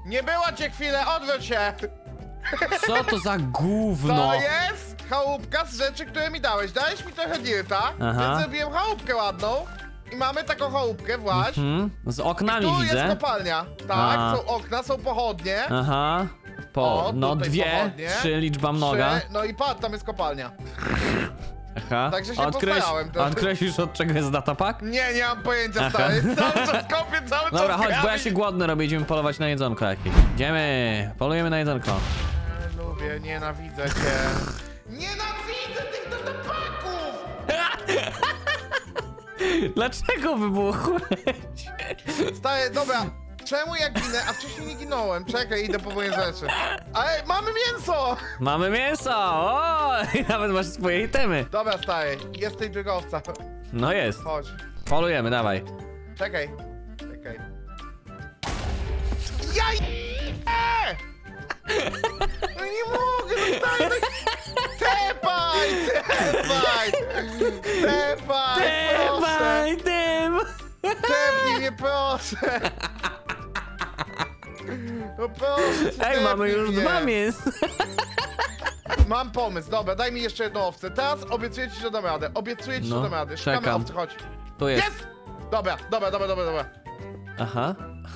Nie było cię chwilę, odwróć się! Co to za gówno? To jest chałupka z rzeczy, które mi dałeś. Dałeś mi trochę dirta, więc zrobiłem chałupkę ładną. I mamy taką chałupkę właśnie. Z oknami tu widzę. jest kopalnia. Tak, są okna, są pochodnie. Aha. No tutaj 2, pochodnie. 3 liczba mnoga. 3, no i patrz, tam jest kopalnia. Aha. Także się postarałem trochę. Odkryłeś już od czego jest datapak? Nie mam pojęcia, stary. Cały czas kopię, cały czas Dobra, chodź, bo ja grabię. się głodny robię, idziemy polować na jedzonko jakieś. Idziemy, polujemy na jedzonko. Lubię, nienawidzę cię. Nienawidzę tych datapaków! Dlaczego wybuchłeś? Stary, dobra. Czemu ja ginę, a wcześniej nie ginąłem? Czekaj, idę po moje rzeczy. Ale mamy mięso! Mamy mięso! O! I nawet masz swoje itemy. Dobra, stary, jest tej drogowca. No jest. Chodź. Polujemy, dawaj. Czekaj. Jaj! No nie mogę, no stary, no... Tepaj! Proszę! Tepnij mnie, proszę! No proszę cię, Ej, mamy już mnie. 2 mięsa. Mam pomysł, dobra, daj mi jeszcze jedną owcę. Teraz obiecuję ci, że dam radę. Obiecuję ci, że dam radę. Szukamy czekam. owcy, chodź. Tu jest. Jest! Dobra. Aha.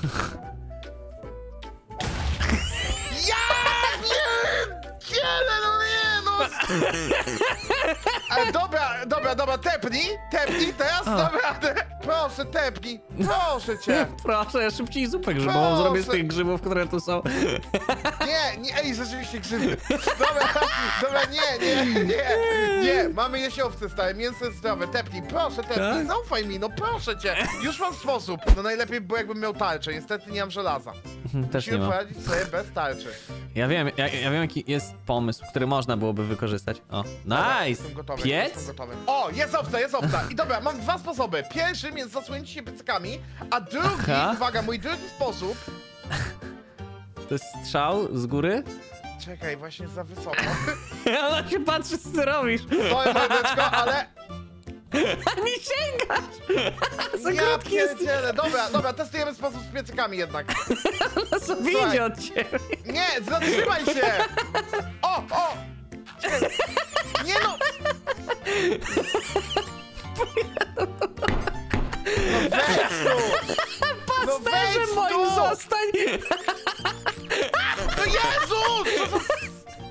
Ja pierdzielę, no nie, no! Ale dobra, tepnij, teraz dam radę. Proszę, tepnij, proszę cię. Proszę, szybciej zupę grzybową zrobię z tych grzybów, które tu są. Nie, ej, rzeczywiście grzyby. Dobra, nie, mamy jesiowce stare, mięso jest zdrowe, tepnij, proszę, Tak? zaufaj mi, no proszę cię. Już mam sposób. No najlepiej było, jakbym miał tarczę, niestety nie mam żelaza. Też nie Musimy ma. poradzić sobie bez tarczy. Ja wiem, jaki jest pomysł, który można byłoby wykorzystać. O, Dobra, nice! jestem gotowy, Piec? jestem gotowy. O, jest owca. I dobra, mam 2 sposoby. Pierwszy jest zasłonięcie się piecykami, a drugi, uwaga, mój drugi sposób... To jest strzał z góry? Czekaj, właśnie za wysoko. Ona się patrzy, co ty robisz. Sorry, mordeczko, ale... Nie sięgasz! Za Ja krótki jest. pierdzielę. Dobra, testujemy sposób z piecykami jednak. Ona sobie Słuchaj. idzie od ciebie. Nie, zatrzymaj się! O! Czekaj. Nie no! No weź tu! No weź Pasterze moim tu! zostań! No Jezus! Co za...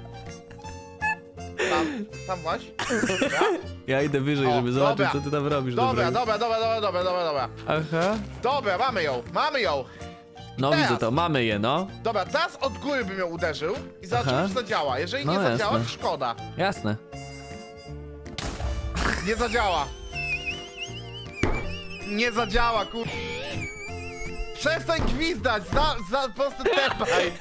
Tam właśnie. Dobra. Ja idę wyżej, O, żeby zobaczyć, dobra. co ty tam robisz. Dobra. Aha. Dobra, mamy ją. No Teraz. widzę to, mamy je, no. Dobra, teraz od góry bym ją uderzył i zobaczymy, Aha. czy zadziała. Jeżeli No nie zadziała, jasne. to szkoda. Jasne. Nie zadziała. Nie zadziała, kur... Przestań gwizdać, po prostu tepaj.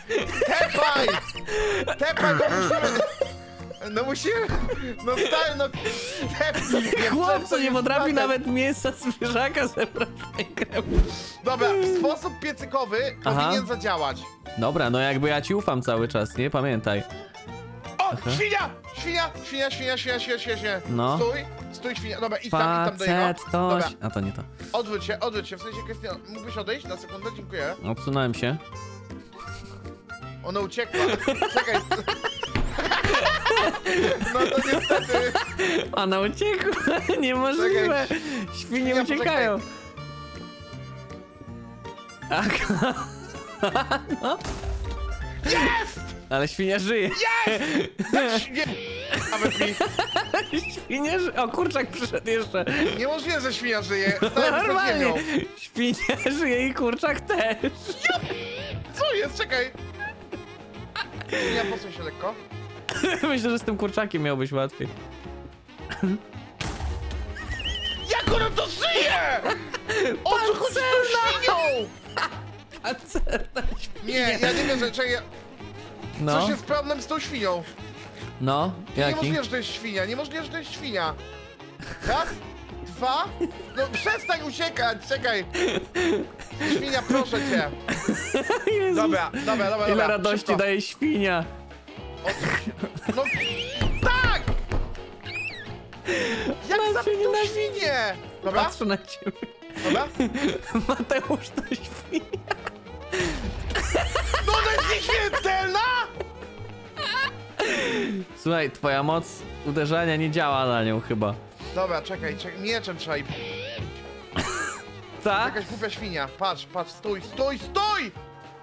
Tepaj, bo musimy... No musimy... No stary, no... Tepnij mnie, Chłopco przestań nie potrafi skakać. nawet mięsa zwierzaka zebrać w tej krew. Dobra, sposób piecykowy powinien zadziałać. Dobra, no jakby ja ci ufam cały czas, nie? Pamiętaj. O, świnia! No. Stój, świnia. Dobra, idź tam do niego. Facet, Dobra, toś... A to nie to. odwróć się, w sensie Krystian, mógłbyś odejść na sekundę? Dziękuję. Odsunąłem się. Ona uciekła. Czekaj. No to niestety. Ona uciekła, niemożliwe. Świnie Świnia, uciekają. Aka. No. Jest! Ale świnia żyje. Jest! Nie. Nawet mi. Świnia żyje. O, kurczak przyszedł jeszcze. Niemożliwe, że świnia żyje. Stałem za Normalnie. ziemią. Świnia żyje i kurczak też. Co jest? Czekaj. Świnia, posuń się lekko. Myślę, że z tym kurczakiem miałbyś łatwiej. Jak ona to żyje? O co chodzi z tą świnią? Pancerna świnia. Nie, ja nie wierzę, czekaj. No, Coś jest problem z tą świnią. no, jaki? Niemożliwe, że to jest świnia, niemożliwe, że to jest świnia. Raz, 2. No przestań uciekać, czekaj. Świnia, proszę cię. Jezus. Dobra. Ile radości szybko. daje świnia. Odsuń się. No tak! Jak Ona zabić cię tą nienawidzi. świnię? Dobra, Patrzę na ciebie. dobra. Mateusz to świnia. No Słuchaj, twoja moc uderzania nie działa na nią chyba. Dobra, czekaj, mieczem trzeba i... Tak? Jakaś głupia świnia. Patrz, stój! Stój!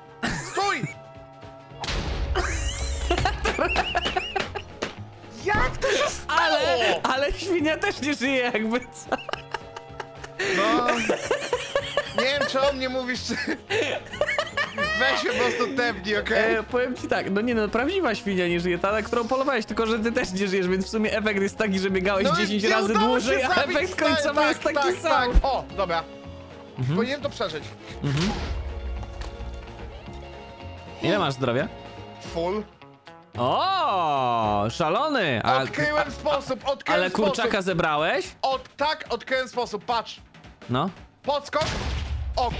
Jak to się stało? Ale świnia też nie żyje jakby co. No... Nie wiem, czy o mnie mówisz, czy... Weź się po prostu tepnij, okej? Powiem ci tak, no nie no, prawdziwa świnia nie żyje, ta, na którą polowałeś, tylko że ty też nie żyjesz, więc w sumie efekt jest taki, że biegałeś No i 10 nie razy udało dłużej, się a zabić, efekt stary, końcowy jest taki sam. Tak. O, dobra. Powinienem to przeżyć. Ile masz zdrowia? Full. O, szalony! Odkryłem sposób. Ale kurczaka zebrałeś? Tak, odkryłem sposób, patrz. No. Podskok. O,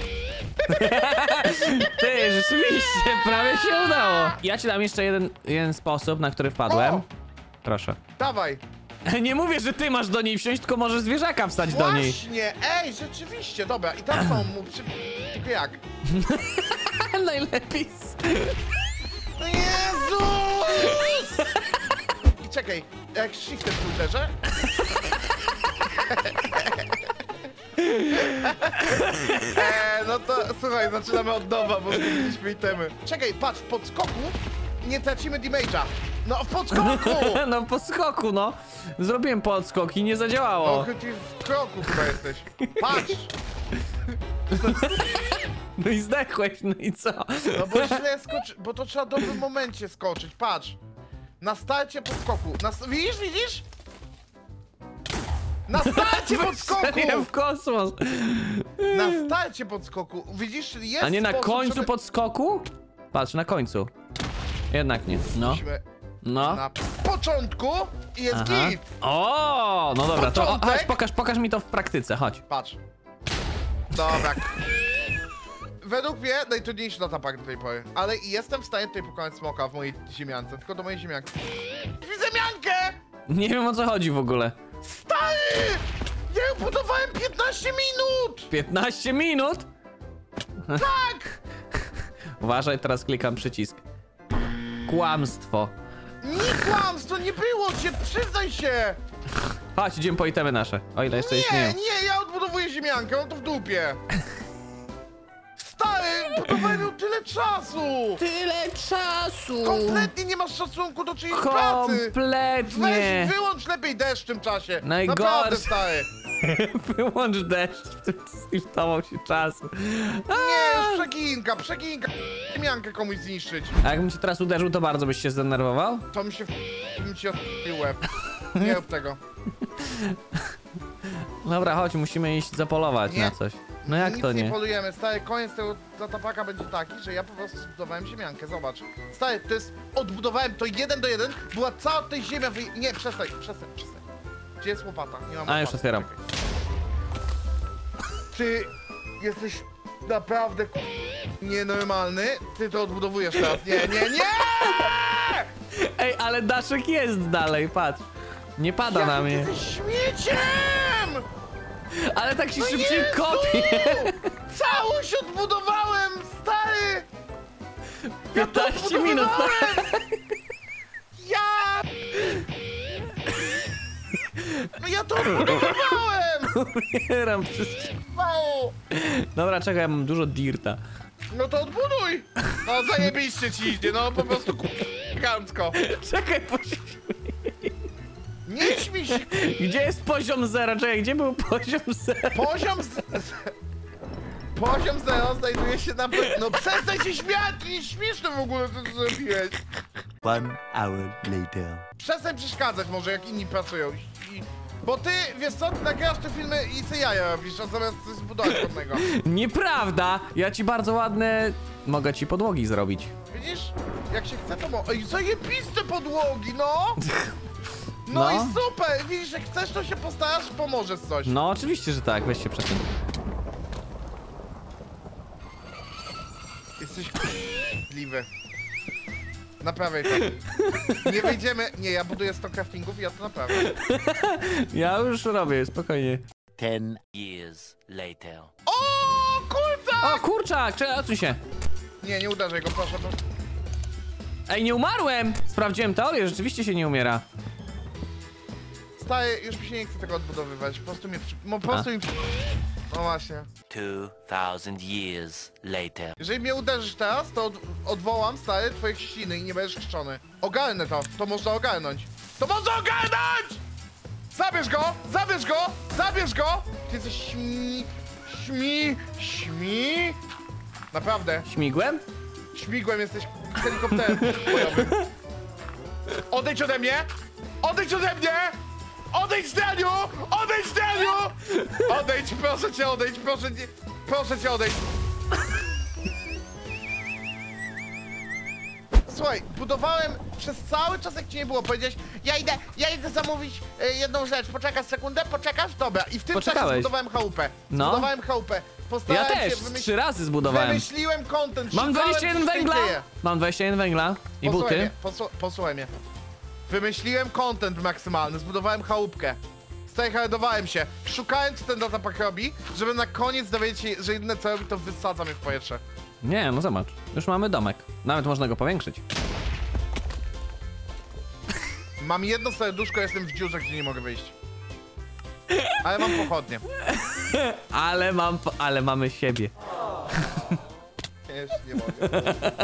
Ty, rzeczywiście, prawie się udało. Ja ci dam jeszcze jeden sposób, na który wpadłem. O! Proszę. dawaj. Nie mówię, że ty masz do niej wsiąść, tylko możesz zwierzaka wstać do niej. Właśnie, ej, rzeczywiście, dobra. I tam są mu tylko jak? Najlepiej. No Jezus! I czekaj, jak shiftem tu uderzę? No to słuchaj, zaczynamy od nowa, bo zgubiliśmy itemy. Czekaj, patrz, w podskoku nie tracimy damage'a. No w podskoku! No po skoku, no. Zrobiłem podskok i nie zadziałało. No ty w kroku chyba jesteś. Patrz! No i zdechłeś, no i co? No bo źle skoczy, bo to trzeba w dobrym momencie skoczyć, patrz. Na starcie podskoku. Widzisz? Na starcie podskoku! Wystrzeliłem w kosmos. Na starcie podskoku. Widzisz, czyli jest A nie na sposób, końcu żeby... podskoku? Patrz, na końcu. Jednak nie. No. Musimy No. na początku i jest Aha. git. O, no dobra, to Początek. chodź, pokaż mi to w praktyce, chodź. Patrz. Dobra. Według mnie najtrudniejszy na tapach do tej pory. Ale jestem w stanie tutaj pokonać smoka w mojej ziemiance. Tylko do mojej ziemianki. Widzę miankę! Nie wiem o co chodzi w ogóle. Stary! Ja ją budowałem 15 minut! 15 minut? Tak! Uważaj, teraz klikam przycisk. Kłamstwo. Nie kłamstwo, nie było cię, przyznaj się! Chodź, idziemy po itemy nasze. O ile jeszcze istnieją. Nie, ja odbudowuję ziemiankę, mam to w dupie. Stary, budowałem ją tyle czasu! Tyle czasu! Kompletnie nie masz szacunku do czyjejś pracy! Kompletnie! Weź, wyłącz lepiej deszcz w tym czasie! Najgorsze. Naprawdę, stary! Wyłącz deszcz, w tym znisztował się czasu. Nie, już przeginka! Ziemiankę komuś zniszczyć. A jakbym cię teraz uderzył, to bardzo byś się zdenerwował? To mi się bym ci odpił łeb. Nie rób tego. Dobra, chodź, musimy iść zapolować Nie. na coś. No jak Nic to nie? polujemy, stary, koniec tego tapaka będzie taki, że ja po prostu zbudowałem ziemiankę, zobacz. Stary, to jest, odbudowałem to 1 do 1, była cała tej ziemia Nie, przestań. Gdzie jest łopata? Nie mam łopaty. Już otwieram. Czekaj. Ty jesteś naprawdę nienormalny? Ty to odbudowujesz teraz. Nie! Ej, ale daszek jest dalej, patrz. Nie pada na Jakim mnie. ty jesteś śmieciem! Ale tak się No szybciej Jezu! kopie. Całość odbudowałem, stary! 15 minut. Ja! No ja to odbudowałem! Umieram przez... Mało! Dobra, czekaj, ja mam dużo dirta. No to odbuduj! No zajebiście ci idzie, no po prostu k***kancko. Czekaj, Nie śmiej się! gdzie jest poziom 0? Czekaj, gdzie był poziom 0? Poziom 0 znajduje się na... No przestań się śmiać, to nie śmieszne w ogóle, co ty zrobiłeś. 1 hour later. Przestań przeszkadzać może, jak inni pracują. Bo ty, wiesz co, ty nagrasz te filmy i se jaja robisz, a zamiast coś zbudować ładnego. Nieprawda! Ja ci bardzo ładne... Mogę ci podłogi zrobić. Widzisz? Jak się chce, to Ej, zajebiste podłogi, no! No No. i super! Widzisz, jak chcesz, to się postarasz, pomożesz coś. No, oczywiście, że tak. Weź się przed tym. Jesteś k***liwy. Naprawiaj to. Nie wyjdziemy... Nie, ja buduję 100 craftingów i ja to naprawię. Ja już robię, spokojnie. 10 years later. O, kurczak! O, kurczak! Czekaj, odsuń się. Nie uderzaj go, proszę. Ej, nie umarłem! Sprawdziłem teorię, rzeczywiście się nie umiera. Stary, już mi się nie chce tego odbudowywać. Po prostu mnie... Po prostu mi... No właśnie. 2,000 years later. Jeżeli mnie uderzysz teraz, to odwołam, stary, twoje chrzciny i nie będziesz chrzczony. Ogarnę to. To można ogarnąć. To można ogarnąć! Zabierz go! Zabierz go! Zabierz go! Ty jesteś śmi... Naprawdę. Śmigłem? Śmigłem jesteś helikopterem bojowym. Odejdź ode mnie! Odejdź ode mnie! Odejdź, Daniu! Odejdź, Daniu! Odejdź, proszę cię, odejdź, proszę nie... Proszę cię, odejdź. Słuchaj, budowałem przez cały czas, jak ci nie było, powiedziałeś, ja idę zamówić jedną rzecz, poczekasz sekundę, poczekasz? Dobra, i w tym czasie Poczekałeś. zbudowałem chałupę. No. Zbudowałem chałupę. Ja Postarałem też, się 3 razy zbudowałem. Wymyśliłem content, Mam szukałem, 21 co się węgla! dzieje. Mam 21 węgla i Posłuchaj buty. mnie, posłuchaj mnie. Wymyśliłem content maksymalny, zbudowałem chałupkę. Strajhardowałem się, szukałem, co ten datapack robi, żeby na koniec dowiedzieć się, że jedyne co robi, to wysadzam je w powietrze. Nie, no zobacz. Już mamy domek. Nawet można go powiększyć. Mam jedno serduszko, jestem w dziurze, gdzie nie mogę wyjść. Ale mam pochodnie. Ale mamy siebie. Ja już nie mogę.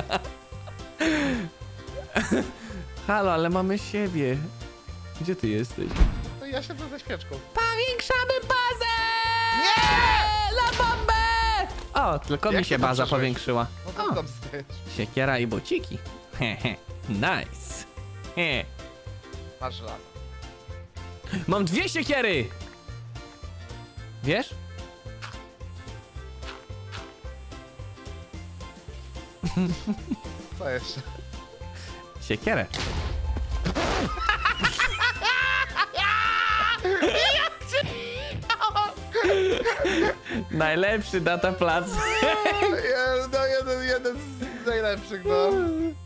Halo, ale mamy siebie. Gdzie ty jesteś? To ja siedzę ze świeczką. Powiększamy bazę! Nie! Na bombę! O, tylko Jak mi się ty to baza przeszłeś? powiększyła. No to O, tam stajesz. siekiera i bociki. Hehe, nice. He. Masz żelazo. Mam 2 siekiery! Wiesz? Co jeszcze? Siekierę. Najlepszy data plac. No jeden z najlepszych, no.